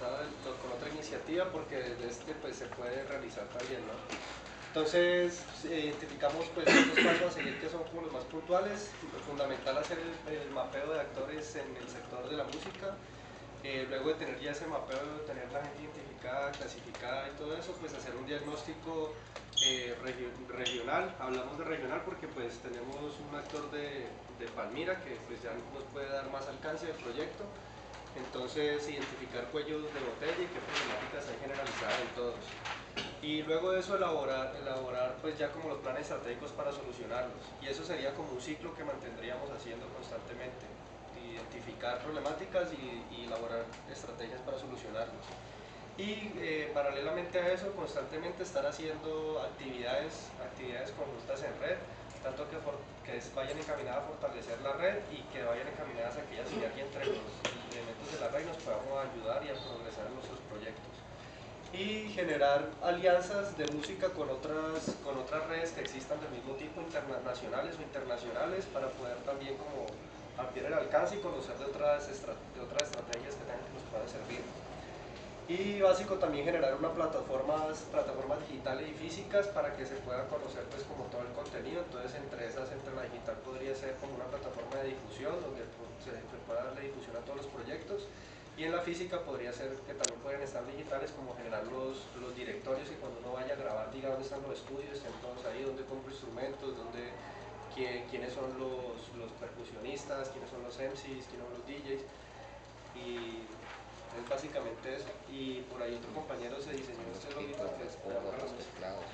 estaba con otra iniciativa porque desde este pues se puede realizar también, ¿no? Entonces identificamos pues estos pasos a seguir que son como los más puntuales, fundamental hacer el mapeo de actores en el sector de la música, luego de tener ya ese mapeo, de tener la gente identificada, clasificada y todo eso, pues hacer un diagnóstico regional. Hablamos de regional porque pues tenemos un actor de Palmira que pues ya nos puede dar más alcance del proyecto, entonces identificar cuellos de botella y qué problemáticas hay generalizadas en todos. Y luego de eso elaborar pues ya como los planes estratégicos para solucionarlos. Y eso sería como un ciclo que mantendríamos haciendo constantemente. Identificar problemáticas y elaborar estrategias para solucionarlos. Y paralelamente a eso, constantemente estar haciendo actividades conjuntas en red, tanto que vayan encaminadas a fortalecer la red y que vayan encaminadas a que haya sinergia entre los elementos de la red y nos podamos ayudar y a progresar en nuestros proyectos. Y generar alianzas de música con otras redes que existan del mismo tipo, nacionales o internacionales, para poder también como ampliar el alcance y conocer de otras estrategias que tengan que nos puedan servir. Y básico también generar plataformas digitales y físicas para que se pueda conocer pues como todo el contenido. Entonces entre la digital podría ser como una plataforma de difusión donde se pueda darle difusión a todos los proyectos, y en la física podría ser que también pueden estar digitales, como generar los directorios, y cuando uno vaya a grabar diga dónde están los estudios, estén todos ahí, dónde compro instrumentos, quiénes son los percusionistas, quiénes son los MCs, quiénes son los DJs, y es básicamente eso. Y por ahí otro compañero se diseñó este loguito que es los teclados.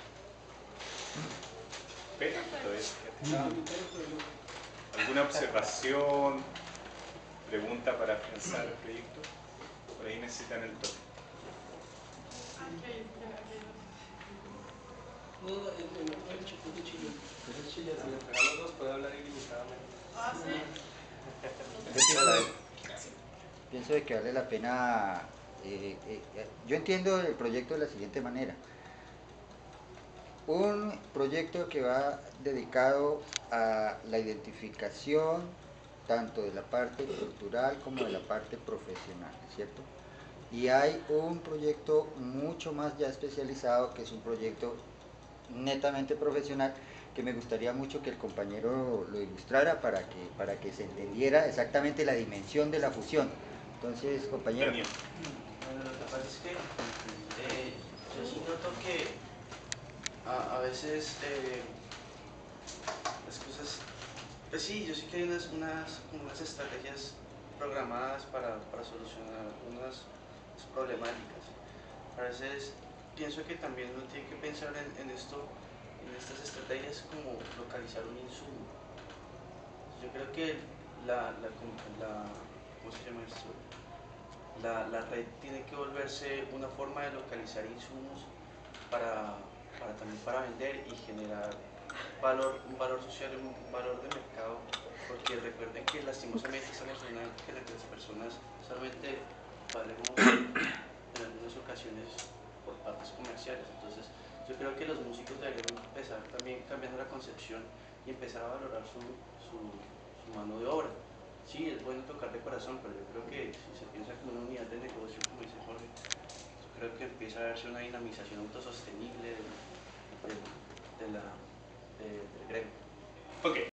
¿Alguna observación, pregunta para afianzar el proyecto? Por ahí necesitan el toque. No, el chico de Chile. Es Chile, si le pegamos dos puede hablar ilimitadamente. Ah, sí. Pienso de que vale la pena. Yo entiendo el proyecto de la siguiente manera: un proyecto que va dedicado a la identificación tanto de la parte cultural como de la parte profesional, ¿cierto? Y hay un proyecto mucho más ya especializado, que es un proyecto netamente profesional, que me gustaría mucho que el compañero lo ilustrara para que se entendiera exactamente la dimensión de la fusión. Entonces, compañero. Bueno, lo que pasa es que yo sí noto que a veces las cosas, pues sí, yo sí que hay unas estrategias programadas para solucionar algunas problemáticas. A veces pienso que también uno tiene que pensar en estas estrategias, como localizar un insumo. Yo creo que ¿cómo se llama esto? La red tiene que volverse una forma de localizar insumos también para vender y generar un valor social, un valor de mercado, porque recuerden que lastimosamente estamos en una época en la que las personas solamente valemos en algunas ocasiones por partes comerciales. Entonces yo creo que los músicos deberían empezar también cambiando la concepción y empezar a valorar su mano de obra. Sí, es bueno tocar de corazón, pero yo creo que si se piensa como una unidad de negocio, como dice Jorge, yo creo que empieza a verse una dinamización autosostenible del gremio. Ok.